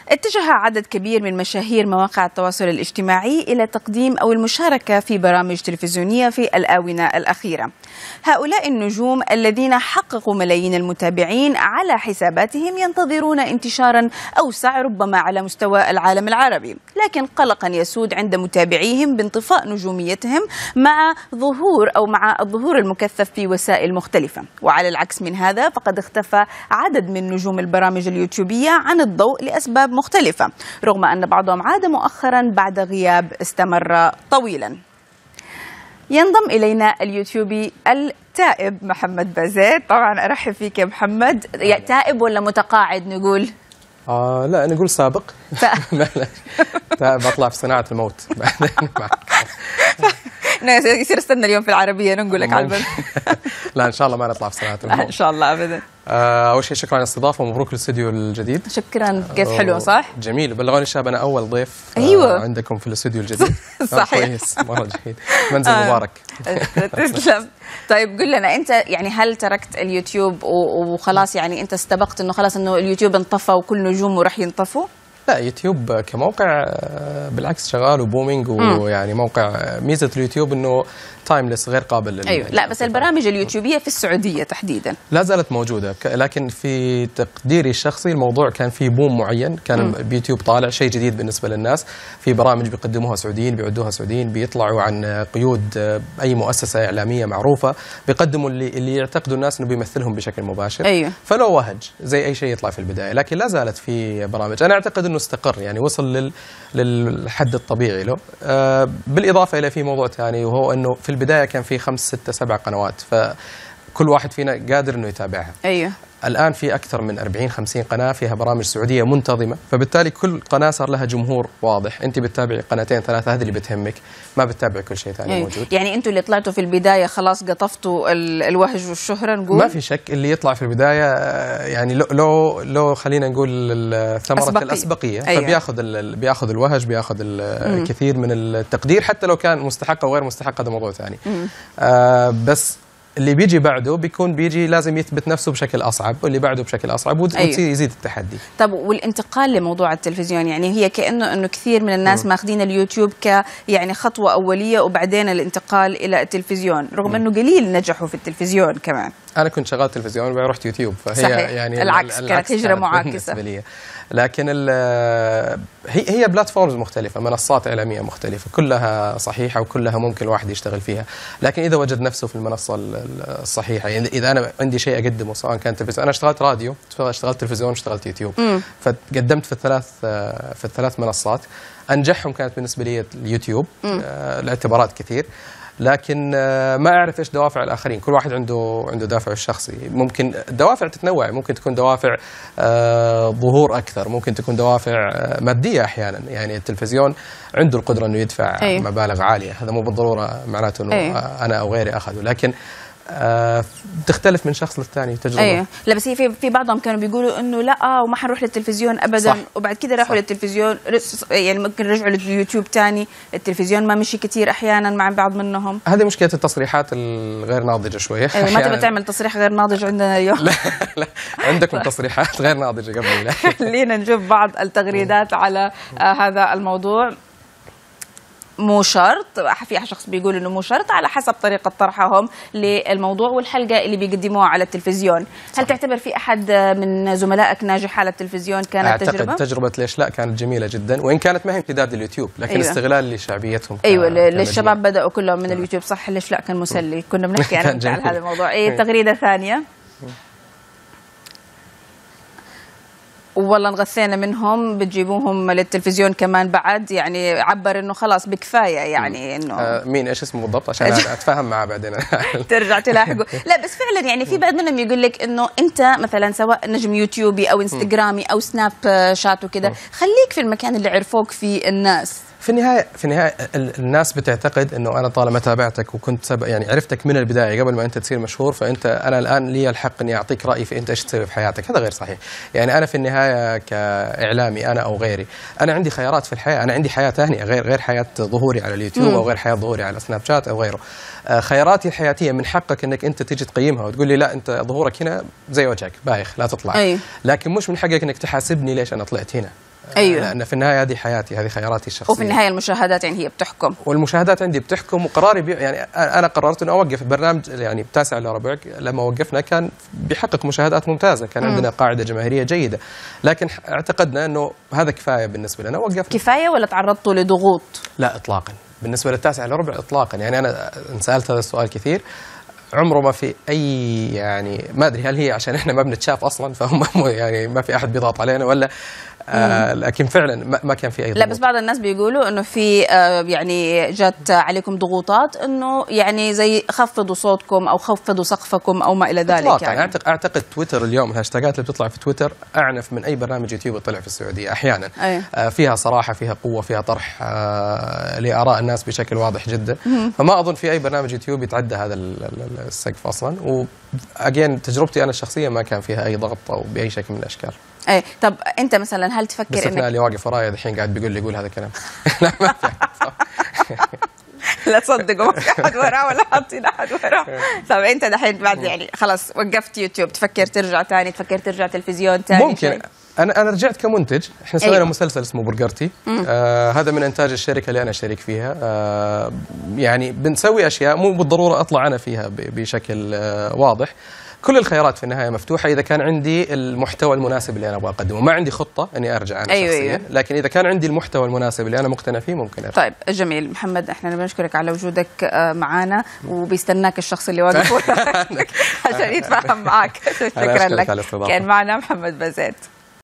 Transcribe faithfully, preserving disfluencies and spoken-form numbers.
اتجه عدد كبير من مشاهير مواقع التواصل الاجتماعي إلى تقديم أو المشاركة في برامج تلفزيونية في الآونة الأخيرة. هؤلاء النجوم الذين حققوا ملايين المتابعين على حساباتهم ينتظرون انتشارا أوسع ربما على مستوى العالم العربي، لكن قلقا يسود عند متابعيهم بانطفاء نجوميتهم مع ظهور أو مع الظهور المكثف في وسائل مختلفة. وعلى العكس من هذا فقد اختفى عدد من نجوم البرامج اليوتيوبية عن الضوء لأسباب مختلفة، رغم أن بعضهم عاد مؤخرا بعد غياب استمر طويلا. ينضم إلينا اليوتيوبي التائب محمد بازيت. طبعا أرحب فيك يا محمد. تائب ولا متقاعد نقول؟ آه لا نقول سابق. تائب أطلع في صناعة الموت. يصير استنى اليوم في العربية نقول لك على البث. لا إن شاء الله ما نطلع في صناعة الموت. إن شاء الله أبدا. أول شيء شكرا على الاستضافة ومبروك للاستوديو الجديد. شكرا. كيف حلو صح؟ جميل. بلغوني الشباب أنا أول ضيف أيوة. عندكم في الاستوديو الجديد. صحيح. كويس مرة جيد. منزل مبارك. تسلم. طيب قل لنا أنت يعني هل تركت اليوتيوب وخلاص يعني أنت استبقت إنه خلاص إنه اليوتيوب انطفى وكل نجومه راح ينطفوا؟ لا يوتيوب كموقع بالعكس شغال وبومينج، ويعني موقع ميزة اليوتيوب انه تايمليس غير قابل لل... ايوه. لا بس البرامج اليوتيوبيه في السعوديه تحديدا لا زالت موجوده، لكن في تقديري الشخصي الموضوع كان في بوم معين، كان بيوتيوب طالع شيء جديد بالنسبه للناس، في برامج بيقدموها سعوديين بيعدوها سعوديين، بيطلعوا عن قيود اي مؤسسه اعلاميه معروفه، بيقدموا اللي اللي يعتقدوا الناس انه بيمثلهم بشكل مباشر. أيوه. فلو وهج زي اي شيء يطلع في البدايه، لكن لا زالت في برامج انا اعتقد انه استقر، يعني وصل لل للحد الطبيعي له. آه بالاضافه الى في موضوع ثاني، وهو انه في البدايه كان في خمس ستة سبع قنوات، فكل واحد فينا قادر انه يتابعها. ايوه. الان في اكثر من أربعين خمسين قناه فيها برامج سعوديه منتظمه، فبالتالي كل قناه صار لها جمهور واضح، انت بتتابعي قناتين ثلاثه هذه اللي بتهمك، ما بتتابعي كل شيء ثاني. أيوه. موجود. يعني انتم اللي طلعتوا في البدايه خلاص قطفتوا الوهج والشهره نقول؟ ما في شك اللي يطلع في البدايه يعني لو لو, لو خلينا نقول ثمره أسبقية. الاسبقيه. أيوه. فبياخذ بياخذ الوهج، بياخذ الكثير من التقدير، حتى لو كان مستحق او غير مستحق هذا موضوع ثاني. آه بس اللي بيجي بعده بيكون بيجي لازم يثبت نفسه بشكل أصعب، واللي بعده بشكل أصعب، وتصير أيوه. يزيد التحدي. طب والانتقال لموضوع التلفزيون، يعني هي كأنه إنه كثير من الناس م. ماخذين اليوتيوب ك يعني خطوة أولية وبعدين الانتقال إلى التلفزيون، رغم م. إنه قليل نجحوا في التلفزيون كمان. أنا كنت شغال تلفزيون وبعدين رحت يوتيوب، فهي صحيح. يعني العكس, العكس كانت هجرة معاكسة. لكن هي هي بلاتفورمز مختلفة، منصات إعلامية مختلفة، كلها صحيحة وكلها ممكن الواحد يشتغل فيها، لكن إذا وجد نفسه في المنصة الصحيحة، يعني إذا أنا عندي شيء أقدمه سواء كان تلفزيون، أنا اشتغلت راديو، اشتغلت تلفزيون، اشتغلت يوتيوب، م. فقدمت في الثلاث في الثلاث منصات، أنجحهم كانت بالنسبة لي اليوتيوب لاعتبارات كثير، لكن ما أعرف إيش دوافع الآخرين، كل واحد عنده عنده دافعه الشخصي، ممكن الدوافع تتنوع، ممكن تكون دوافع ظهور أكثر، ممكن تكون دوافع مادية أحيانا، يعني التلفزيون عنده القدرة إنه يدفع أيه. مبالغ عالية، هذا مو بالضرورة معناته إنه أيه. أنا أو غيري أخذه، لكن آه تختلف من شخص للثاني تجربه. ايوه. لا بس هي في في بعضهم كانوا بيقولوا انه لا وما حنروح للتلفزيون ابدا، صح. وبعد كده راحوا للتلفزيون، يعني ممكن رجعوا لليوتيوب ثاني، التلفزيون ما مشي كثير احيانا مع بعض منهم. هذه مشكله التصريحات الغير ناضجه شويه. ايوه. ما تبغى تعمل تصريح غير ناضج عندنا اليوم؟ لا لا عندكم تصريحات غير ناضجه قبل. خلينا نشوف بعض التغريدات على آه هذا الموضوع. مو شرط، في شخص بيقول انه مو شرط، على حسب طريقه طرحهم للموضوع والحلقه اللي بيقدموها على التلفزيون. صح. هل تعتبر في احد من زملائك ناجح على التلفزيون كانت أعتقد تجربه؟ أعتقد تجربه ليش لا كانت جميله جدا، وان كانت ما هي امتداد لليوتيوب، لكن أيوة. استغلال لشعبيتهم. ايوه للشباب بداوا كلهم من اليوتيوب، صح. ليش لا كان مسلي، كنا بنحكي انا على هذا الموضوع. اي تغريده ثانيه والله انغثينا منهم، بتجيبوهم للتلفزيون كمان بعد، يعني عبر انه خلاص بكفايه، يعني انه آه مين ايش اسمه بالضبط عشان اتفاهم معاه بعدين ترجع تلاحقه. لا بس فعلا يعني في بعض منهم يقول لك انه انت مثلا سواء نجم يوتيوبي او انستغرامي او سناب شات وكذا، خليك في المكان اللي عرفوك فيه الناس. في النهاية في النهاية الناس بتعتقد انه انا طالما تابعتك وكنت سبق يعني عرفتك من البداية قبل ما انت تصير مشهور، فانت انا الان لي الحق اني اعطيك رأيي في انت ايش تسوي في حياتك. هذا غير صحيح. يعني انا في النهاية كاعلامي انا او غيري، انا عندي خيارات في الحياة، انا عندي حياة ثانية غير غير حياة ظهوري على اليوتيوب م. او غير حياة ظهوري على سناب شات او غيره. خياراتي الحياتية من حقك انك انت تيجي تقيمها وتقول لي لا انت ظهورك هنا زي وجهك بايخ لا تطلع. أي. لكن مش من حقك انك تحاسبني ليش انا طلعت هنا. أيوة. لأن في النهاية هذه حياتي، هذه خياراتي الشخصية، وفي النهاية المشاهدات يعني هي بتحكم، والمشاهدات عندي بتحكم، وقراري بي يعني أنا قررت إنه أوقف برنامج يعني بتاسع إلا ربع. لما وقفنا كان بيحقق مشاهدات ممتازة، كان عندنا قاعدة جماهيرية جيدة، لكن اعتقدنا إنه هذا كفاية بالنسبة لنا، وقفنا. كفاية ولا تعرضتوا لضغوط؟ لا إطلاقا، بالنسبة للتاسع إلا ربع إطلاقا. يعني أنا انسألت هذا السؤال كثير، عمره ما في أي يعني ما أدري هل هي عشان إحنا ما بنتشاف أصلا فهم يعني ما في أحد بيضغط علينا ولا آه لكن فعلا ما كان في أي ضغوط. لا بس بعض الناس بيقولوا إنه في آه يعني جت عليكم ضغوطات، إنه يعني زي خفضوا صوتكم أو خفضوا سقفكم أو ما إلى ذلك. يعني أعتقد أعتقد تويتر اليوم الهاشتاجات اللي بتطلع في تويتر أعنف من أي برنامج يوتيوب طلع في السعودية أحيانا. أيه. آه فيها صراحة، فيها قوة، فيها طرح آه لآراء الناس بشكل واضح جدا. فما أظن في أي برنامج يوتيوب يتعدى هذا السقف أصلا. وأجين تجربتي أنا الشخصية ما كان فيها أي ضغط أو بأي شكل من الأشكال. ايه طب انت مثلا هل تفكر بس انك اللي واقف ورايا الحين قاعد بيقول لي قول هذا الكلام. لا ما في لا تصدقوا ما في احد وراه ولا حاطين احد وراه. طب انت دحين بعد يعني خلاص وقفت يوتيوب، تفكر ترجع ثاني، تفكر ترجع تلفزيون ثاني؟ ممكن شيء؟ انا انا رجعت كمنتج. احنا سوينا أيوة. مسلسل اسمه برجرتي، آه هذا من انتاج الشركه اللي انا شريك فيها. آه يعني بنسوي اشياء مو بالضروره اطلع انا فيها بشكل آه واضح. كل الخيارات في النهايه مفتوحه اذا كان عندي المحتوى المناسب اللي انا ابغى اقدمه. ما عندي خطه اني ارجع انا أيوة شخصيا، أيوة. لكن اذا كان عندي المحتوى المناسب اللي انا مقتنع فيه ممكن ارجع. طيب جميل محمد، احنا بنشكرك على وجودك معنا، وبيستناك الشخص اللي واقف عشان يتفاهم معك. شكرا لك. كان معنا محمد بازات.